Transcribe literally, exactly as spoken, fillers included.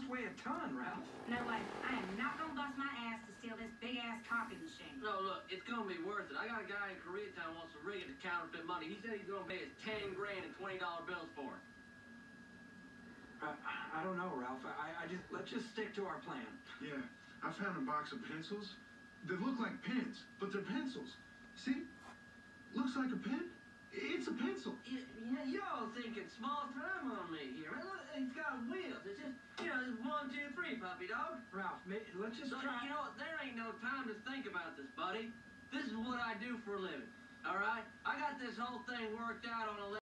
weigh a ton, Ralph. No way. I am not gonna bust my ass to steal this big-ass copy machine. No, look, it's gonna be worth it. I got a guy in Koreatown wants to rig it to counterfeit money. He said he's gonna pay us ten grand and twenty dollar bills for it. Uh, I don't know, Ralph. I, I just let's just stick to our plan. Yeah, I found a box of pencils. They look like pens, but they're pencils. See? Looks like a pen. It's a pencil. You, you know, y'all thinking small time on me here. Man, look, it's got wheels. It's just, you know, it's one, two, three, puppy dog. Ralph, may, let's just So, try. you know what? There ain't no time to think about this, buddy. This is what I do for a living. All right? I got this whole thing worked out on a